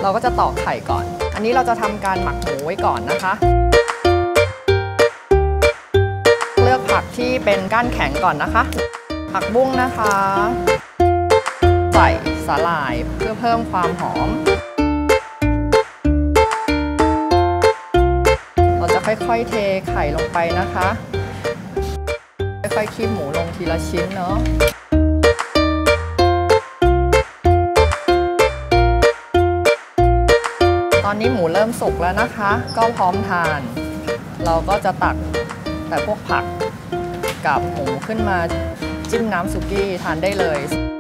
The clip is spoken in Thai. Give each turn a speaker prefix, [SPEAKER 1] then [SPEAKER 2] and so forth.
[SPEAKER 1] เราก็จะตอกไข่ก่อนอันนี้เราจะทำการหมักหมูไว้ก่อนนะคะเลือกผักที่เป็นก้านแข็งก่อนนะคะผักบุ้งนะคะใส่สาหร่ายเพื่อเพิ่มความหอมเราจะค่อยๆเทไข่ลงไปนะคะค่อยๆคีบหมูลงทีละชิ้นเนาะตอนนี้หมูเริ่มสุกแล้วนะคะก็พร้อมทานเราก็จะตักแต่พวกผักกับหมูขึ้นมาจิ้มน้ำสุกี้ทานได้เลย